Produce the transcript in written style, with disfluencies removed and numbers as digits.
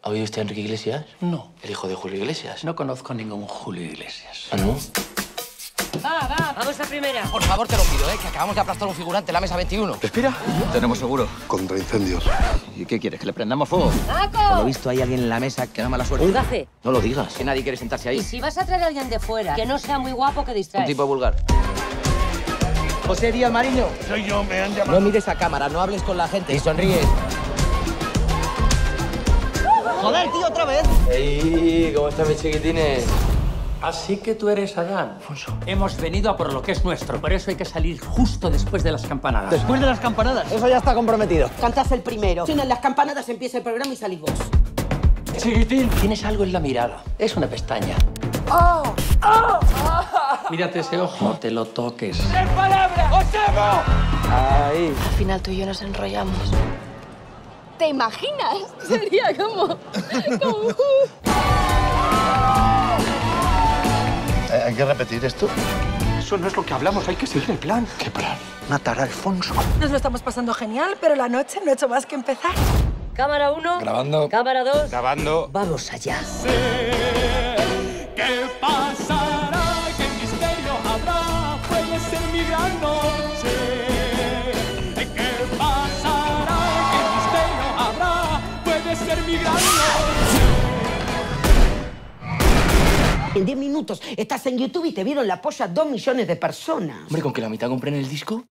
¿Ha oído usted a Enrique Iglesias? No. ¿El hijo de Julio Iglesias? No conozco ningún Julio Iglesias. ¿Ah, no? Va, vamos a primera. Por favor, te lo pido, que acabamos de aplastar un figurante en la mesa 21. ¿Respira? Tenemos seguro. Contra incendios. ¿Y qué quieres? ¿Que le prendamos fuego? ¡Paco! He visto ahí a alguien en la mesa que da mala suerte. Un café. No lo digas. Que nadie quiere sentarse ahí. Y si vas a traer a alguien de fuera, que no sea muy guapo, que distrae. Un tipo vulgar. José Díaz Mariño. Soy yo, me han llamado. No mires a cámara, no hables con la gente y sonríes. ¡Joder, tío, otra vez! ¡Ey! ¿Cómo están mis chiquitines? Así que tú eres Adán. Alfonso. Hemos venido a por lo que es nuestro. Por eso hay que salir justo después de las campanadas. Después de las campanadas. Eso ya está comprometido. Cantás el primero. Suenan las campanadas, empieza el programa y salís vos. Chiquitín, tienes algo en la mirada. Es una pestaña. Mírate ese ojo. No te lo toques. ¡Ahí! Al final tú y yo nos enrollamos. ¿Te imaginas? Sería como... ¿Hay que repetir esto? Eso no es lo que hablamos. Hay que seguir el plan. ¿Qué plan? Matar a Alfonso. Nos lo estamos pasando genial, pero la noche no ha hecho más que empezar. Cámara 1. Grabando. Cámara 2. Grabando. Vamos allá. ¿Qué pasará? ¿Qué misterio habrá? Puede ser mi gran noche. ¿Qué pasará? ¿Qué misterio habrá? Puede ser mi gran noche. En 10 minutos estás en YouTube y te vieron la polla 2 millones de personas. Hombre, con que la mitad compren el disco.